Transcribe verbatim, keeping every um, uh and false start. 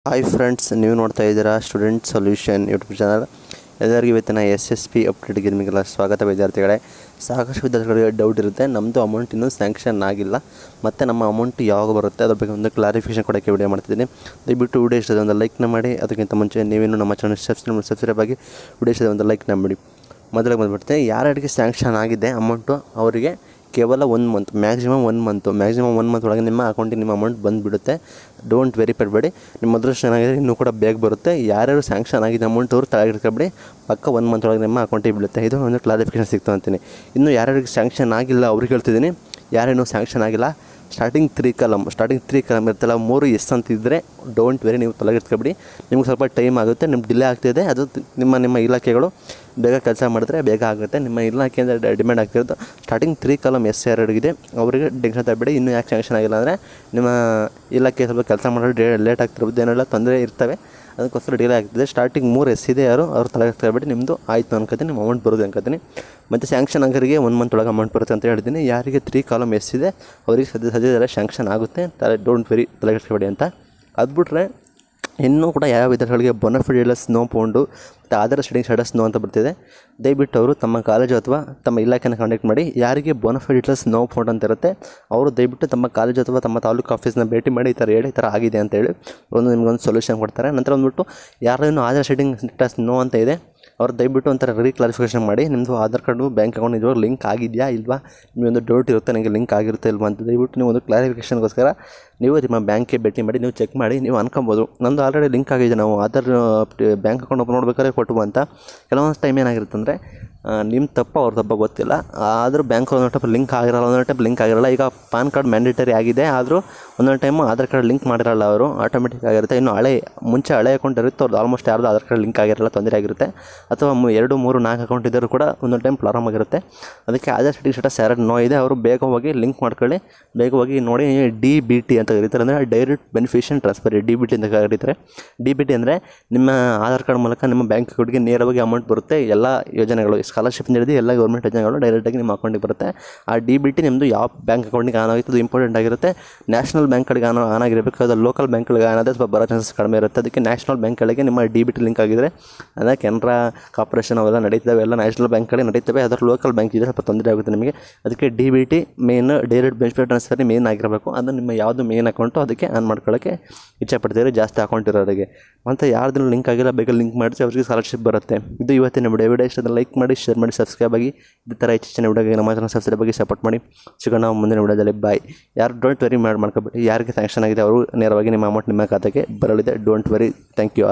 Hi friends, ನೀವು ನೋಡ್ತಾ ಇದ್ದೀರಾ ಸ್ಟೂಡೆಂಟ್ ಸೊಲ್ಯೂಷನ್ ಯೂಟ್ಯೂಬ್ ಚಾನಲ್. ಎಲ್ಲರಿಗೂ ಇವತ್ತಿನ ಎಸ್ ಎಸ್ ಪಿ ಅಪ್ಡೇಟ್ಗೆ ನಿಮಗೆಲ್ಲ ಸ್ವಾಗತ. ವಿದ್ಯಾರ್ಥಿಗಳೇ, ಸಾಕಷ್ಟು ವಿದ್ಯಾರ್ಥಿಗಳಿಗೆ ಡೌಟ್ ಇರುತ್ತೆ, ನಮ್ಮದು ಅಮೌಂಟ್ ಇನ್ನೂ ಸ್ಯಾಂಕ್ಷನ್ ಆಗಿಲ್ಲ ಮತ್ತು ನಮ್ಮ ಅಮೌಂಟ್ ಯಾವಾಗ ಬರುತ್ತೆ ಅದ್ರ ಬಗ್ಗೆ ಒಂದು ಕ್ಲಾರಿಫಿಕೇಷನ್ ಕೊಡೋಕ್ಕೆ ವಿಡಿಯೋ ಮಾಡ್ತಿದ್ದೀನಿ. ದಯವಿಟ್ಟು ವಿಡಿಯೋ ಇಷ್ಟದ ಒಂದು ಲೈಕ್ನ ಮಾಡಿ. ಅದಕ್ಕಿಂತ ಮುಂಚೆ ನೀವೇನು ನಮ್ಮ ಚಾನಲ್ ಸಬ್ಸ್ಕ್ರೈಬ್ ಸಬ್ಸ್ಕ್ರೈಬ್ ಆಗಿ ವಿಡಿಯೋ ಇಷ್ಟದ ಒಂದು ಲೈಕ್ನ ಮಾಡಿ. ಮೊದಲಿಗೆ ಬಂದುಬಿಡುತ್ತೆ, ಯಾರ್ಯಾರಿಗೆ ಸ್ಯಾಂಕ್ಷನ್ ಆಗಿದೆ ಅಮೌಂಟು ಅವರಿಗೆ ಕೇವಲ ಒಂದು month, maximum one month maximum one month ಒಳಗೆ ನಿಮ್ಮ ಅಕೌಂಟಿಗೆ ನಿಮ್ಮ ಅಮೌಂಟ್ ಬಂದುಬಿಡುತ್ತೆ. ಡೋಂಟ್ ವೆರಿ ಪಡಬೇಡಿ, ನಿಮ್ಮ ಅದೃಷ್ಟ ಏನಾಗಿದೆ ಇನ್ನೂ ಕೂಡ ಬೇಗ ಬರುತ್ತೆ. ಯಾರ್ಯಾರು ಸ್ಯಾಂಕ್ಷನ್ ಆಗಿದೆ ಅಮೌಂಟ್ ಅವರು ತಲೆಗಿಡ್ಕೊಬೇಡಿ, ಪಕ್ಕ ಒನ್ ಮಂತ್ ಒಳಗೆ ನಿಮ್ಮ ಅಕೌಂಟಿಗೆ ಬೀಳುತ್ತೆ. ಇದು ಒಂದು ಕ್ಲಾರಿಫಿಕೇಷನ್ ಸಿಗ್ತು ಅಂತೀನಿ. ಇನ್ನು ಯಾರ್ಯಾರಿಗೆ ಸ್ಯಾಂಕ್ಷನ್ ಆಗಿಲ್ಲ ಅವ್ರಿಗೆ ಹೇಳ್ತಿದ್ದೀನಿ, ಯಾರೇನೂ ಸ್ಯಾಂಕ್ಷನ್ ಆಗಿಲ್ಲ, starting three column starting three column ಇರ್ತಲ್ಲ, ಮೂರು ಎಸ್ ಅಂತಿದ್ದರೆ ಡೋಂಟ್ ವೆರಿ, ನೀವು ತಲೆಗಿಡ್ಕೊಬೇಡಿ. ನಿಮ್ಗೆ ಸ್ವಲ್ಪ ಟೈಮ್ ಆಗುತ್ತೆ, ನಿಮ್ಗೆ ಡಿಲೇ ಆಗ್ತಿದೆ. ಅದು ನಿಮ್ಮ ನಿಮ್ಮ ಇಲಾಖೆಗಳು ಬೇಗ ಕೆಲಸ ಮಾಡಿದ್ರೆ ಬೇಗ ಆಗುತ್ತೆ. ನಿಮ್ಮ ಇಲಾಖೆಯಿಂದ ಡಿಮ್ಯಾಂಡ್ ಆಗ್ತಿರೋದು ಸ್ಟಾರ್ಟಿಂಗ್ ತ್ರೀ ಕಾಲಮ್ ಎಸ್ ಯಾರಿಗಿದೆ ಅವರಿಗೆ ಟೆನ್ಷನ್ ತಗೊಬೇಡಿ. ಇನ್ನೂ ಯಾಕೆ ಸ್ಯಾಂಕ್ಷನ್ ಆಗಿಲ್ಲ ಅಂದರೆ ನಿಮ್ಮ ಇಲಾಖೆ ಸ್ವಲ್ಪ ಕೆಲಸ ಮಾಡೋದು ಡೇ ಲೇಟ್ ಆಗ್ತಿರ್ಬೋದು, ಏನೆಲ್ಲ ತೊಂದರೆ ಇರ್ತವೆ, ಅದಕ್ಕೋಸ್ಕರ ಡಿಲೇ ಆಗ್ತಿದೆ. ಸ್ಟಾರ್ಟಿಂಗ್ ಮೂರು ಎಸ್ ಇದೆ ಯಾರು ಅವ್ರು ತಲೆಗಿಡ್ಕೊಬೇಡಿ, ನಿಮ್ಮದು ಆಯಿತು ಅನ್ಕೋತೀನಿ, ನಿಮ್ಮ ಅಮೌಂಟ್ ಬರೋದು ಅನ್ಕೋತೀನಿ. ಮತ್ತು ಸ್ಯಾಂಕ್ಷನ್ ಆಗೋರಿಗೆ ಒನ್ ಮಂತ್ ಒಳಗೆ ಅಮೌಂಟ್ ಬರುತ್ತೆ ಅಂತ ಹೇಳ್ತೀನಿ. ಯಾರಿಗೆ ತ್ರೀ ಕಾಲಮ್ ಎಸ್ ಇದೆ ಅವರಿಗೆ ಸದ್ಯ ಸದ್ಯದಲ್ಲೇ ಸ್ಯಾಂಕ್ಷನ್ ಆಗುತ್ತೆ, ತಲೆ ಡೋಂಟ್ ವೆರಿ ತಲೆಗಿಡ್ಕೊಬೇಡಿ ಅಂತ. ಅದು ಬಿಟ್ಟರೆ ಇನ್ನೂ ಕೂಡ ಯಾವ ವಿದ್ಯಾರ್ಥಿಗಳಿಗೆ ಬೋನಫಿಡ್ ನೋ ಪೌಂಡು ಮತ್ತು ಆಧಾರ್ ಸ್ಟಡಿಂಗ್ ಸ್ಟೇಟಸ್ ನೋ ಅಂತ ಬರ್ತಿದೆ. ದಯವಿಟ್ಟು ಅವರು ತಮ್ಮ ಕಾಲೇಜು ಅಥವಾ ತಮ್ಮ ಇಲಾಖೆನ ಕಾಂಟ್ಯಾಕ್ಟ್ ಮಾಡಿ. ಯಾರಿಗೆ ಬೋನಫಿಡ್ ನೋ ಪೌಂಡ್ ಅಂತ ಇರುತ್ತೆ ಅವರು ದಯವಿಟ್ಟು ತಮ್ಮ ಕಾಲೇಜು ಅಥವಾ ತಮ್ಮ ತಾಲೂಕು ಆಫೀಸ್ನ ಭೇಟಿ ಮಾಡಿ ಈ ಥರ ಹೇಳಿ ಈ ಥರ ಆಗಿದೆ ಅಂತೇಳಿ ಒಂದು ನಿಮ್ಗೊಂದು ಸೊಲ್ಯೂಷನ್ ಕೊಡ್ತಾರೆ. ನಂತರ ಬಂದುಬಿಟ್ಟು ಯಾರೇನು ಆಧಾರ್ ಸ್ಟಡಿಂಗ್ ಸ್ಟೇಟಸ್ ನೋ ಅಂತ ಇದೆ ಅವ್ರು ದಯವಿಟ್ಟು ಒಂಥರ ರೀಕ್ಲಾರಿಫಿಕೇಷನ್ ಮಾಡಿ. ನಿಮ್ಮದು ಆಧಾರ್ ಕಾರ್ಡು ಬ್ಯಾಂಕ್ ಅಕೌಂಟ್ ಇವಾಗ ಲಿಂಕ್ ಆಗಿದೆಯಾ ಇಲ್ವಾ, ನಿಮ್ಮೊಂದು ಡೌಟ್ ಇರುತ್ತೆ ನನಗೆ ಲಿಂಕ್ ಆಗಿರುತ್ತೆ ಇಲ್ವಾ ಅಂತ. ದಯವಿಟ್ಟು ನೀವು ಒಂದು ಕ್ಲಾರಿಫಿಕೇಷನ್ಗೋಸ್ಕರ ನೀವು ನಿಮ್ಮ ಬ್ಯಾಂಕ್ಗೆ ಭೇಟಿ ಮಾಡಿ, ನೀವು ಚೆಕ್ ಮಾಡಿ. ನೀವು ಅನ್ಕೊಬೋದು ನಮ್ಮದು ಆಲ್ರೆಡಿ ಲಿಂಕ್ ಆಗಿದೆ, ನಾವು ಆಧಾರ್ ಬ್ಯಾಂಕ್ ಅಕೌಂಟ್ ಓಪನ್ ನೋಡ್ಬೇಕಾದ್ರೆ ಕೊಟ್ಟು ಅಂತ. ಕೆಲವೊಂದು ಟೈಮ್ ಏನಾಗಿರುತ್ತೆ ಅಂದರೆ ನಿಮ್ಮ ತಪ್ಪು ಅವ್ರ ತಪ್ಪ ಗೊತ್ತಿಲ್ಲ, ಆದರೂ ಬ್ಯಾಂಕ್ ಒಂದೊಂದು ಟೈಪ್ ಲಿಂಕ್ ಆಗಿರಲ್ಲ, ಒಂದೊಂದು ಟೈಪ್ ಲಿಂಕ್ ಆಗಿರಲ್ಲ. ಈಗ ಪಾನ್ ಕಾರ್ಡ್ ಮ್ಯಾಂಡೇಟರಿ ಆಗಿದೆ, ಆದರೂ ಒಂದೊಂದು ಟೈಮು ಆಧಾರ್ ಕಾರ್ಡ್ ಲಿಂಕ್ ಮಾಡಿರಲ್ಲ ಅವರು, ಆಟೋಮೆಟಿಕ್ ಆಗಿರುತ್ತೆ. ಇನ್ನು ಹಳೆ ಮುಂಚೆ ಹಳೆ ಅಕೌಂಟ್ ಇರುತ್ತೆ ಅವ್ರದ್ದು ಆಲ್ಮೋಸ್ಟ್ ಯಾರ್ದು ಆಧಾರ್ ಕಾರ್ಡ್ ಲಿಂಕ್ ಆಗಿರಲ್ಲ, ತೊಂದರೆ ಆಗಿರುತ್ತೆ. ಅಥವಾ ಎರಡು ಮೂರು ನಾಲ್ಕು ಅಕೌಂಟ್ ಇದ್ದರೂ ಕೂಡ ಒಂದೊಂದು ಟೈಮ್ ಪ್ರಾಬ್ಲಮ್ ಆಗಿರುತ್ತೆ. ಅದಕ್ಕೆ ಆಧಾರ್ ಸ್ಟೇಟಸ್ ಸ್ಟೇಟಸ್ ಯಾರು ನೋ ಇದೆ ಅವರು ಬೇಗ ಹೋಗಿ ಲಿಂಕ್ ಮಾಡ್ಕೊಳ್ಳಿ, ಬೇಗ ಹೋಗಿ ನೋಡಿ. ಡಿ ಬಿ ಟಿ ಅಂತ ಕರೀತಾರೆ, ಅಂದರೆ direct beneficiary transfer, D B T ಅಂತ ಕರೀತಾರೆ. ಡಿ ಬಿ ಟಿ ಅಂದರೆ ನಿಮ್ಮ ಆಧಾರ್ ಕಾರ್ಡ್ ಮೂಲಕ ನಿಮ್ಮ ಬ್ಯಾಂಕ್ ಅಕೌಂಟ್ಗೆ ನೇರವಾಗಿ ಅಮೌಂಟ್ ಬರುತ್ತೆ. ಎಲ್ಲ ಯೋಜನೆಗಳು ಸ್ಕಾಲರ್ಶಿಪ್ ಹಿಡಿದು ಎಲ್ಲ ಗೌರ್ಮೆಂಟ್ ಯೋಜನೆಗಳು ಡೈರೆಕ್ಟಾಗಿ ನಿಮ್ಮ ಅಕೌಂಟಿಗೆ ಬರುತ್ತೆ. ಆ ಡಿ ಬಿ ಟಿ ನಿಮ್ಮದು ಯಾವ ಬ್ಯಾಂಕ್ ಅಕೌಂಟಿಗೆ ಆನ್ ಆಗುತ್ತೆ ಅದು ಇಂಪಾರ್ಟೆಂಟ್ ಆಗಿರುತ್ತೆ. ನ್ಯಾಷನಲ್ ಬ್ಯಾಂಕ್ಗಳಿಗೆ ಆನ್ ಆನ್ ಆಗಿರಬೇಕು, ಅದು ಲೋಕಲ್ ಬ್ಯಾಂಕ್ಗಳಿಗೆ ಆನ್ ಆದರೆ ಸ್ವಲ್ಪ ಬರೋ ಚಾನ್ಸಸ್ ಕಡಿಮೆ ಇರುತ್ತೆ. ಅದಕ್ಕೆ ನ್ಯಾಷನಲ್ ಬ್ಯಾಂಕ್ಗಳಿಗೆ ನಿಮ್ಮ ಡಿ ಬಿ ಟಿ ಲಿಂಕ್ ಆಗಿದ್ರೆ, ಅಂದರೆ ಕೆನರಾ ಕಾರ್ಪೊರೇಷನ್ ಅವೆಲ್ಲ ನಡೀತವೆ, ಎಲ್ಲ ನ್ಯಾಷನಲ್ ಬ್ಯಾಂಕ್ಗಳಿಗೆ ನಡೀತವೆ. ಅದರ ಲೋಕಲ್ ಬ್ಯಾಂಕ್ ಇದೆ ಸ್ವಲ್ಪ ತೊಂದರೆ ಆಗುತ್ತೆ ನಿಮಗೆ. ಅದಕ್ಕೆ D B T main direct benefit transfer main ಆಗಿರಬೇಕು. ಅದು ನಿಮ್ಮ ಯಾವುದು ಮೇನ್ ಅಕೌಂಟು ಅದಕ್ಕೆ ಆನ್ ಮಾಡ್ಕೊಳ್ಳೋಕ್ಕೆ ಇಚ್ಛೆ ಪಡ್ತೀರಿ, ಜಾಸ್ತಿ ಅಕೌಂಟ್ ಇರೋರಿಗೆ. ಮತ್ತು ಯಾರ್ದು ಲಿಂಕ್ ಆಗಿಲ್ಲ ಬೇಗ ಲಿಂಕ್ ಮಾಡಿಸಿ ಅವರಿಗೆ ಸ್ಕಾಲರ್ಶಿಪ್ ಬರುತ್ತೆ. ಇದು ಇವತ್ತಿನ ವಿಡಿಯೋ. ವಿಡಿಯೋ ಇಷ್ಟದ ಲೈಕ್ ಮಾಡಿ, ಶೇರ್ ಮಾಡಿ, ಸಬ್ಸ್ಕ್ರೈಬ್ ಆಗಿ. ಇದೇ ಥರ ಹೆಚ್ಚಿನ ವಿಡಿಯೋಗೆ ನಮ್ಮ ಚಾನಲ್ ಸಬ್ಸ್ಕ್ರೈಬ್ ಆಗಿ ಸಪೋರ್ಟ್ ಮಾಡಿ. ಸಿಗೋಣ ಮುಂದಿನ ವಿಡಿಯೋದಲ್ಲಿ. ಬಾಯ್. ಯಾರು ಡೋಂಟ್ ವೆರಿ ಮಾಡಿ ಮಾಡ್ಕೊಬೇಡಿ, ಯಾರಿಗೆ ಸ್ಯಾಂಕ್ಷನ್ ಆಗಿದೆ ಅವರು ನೇರವಾಗಿ ನಿಮ್ಮ ಅಮೌಂಟ್ ನಿಮ್ಮ ಖಾತೆಗೆ ಬರಲಿದೆ. Don't worry. Thank you.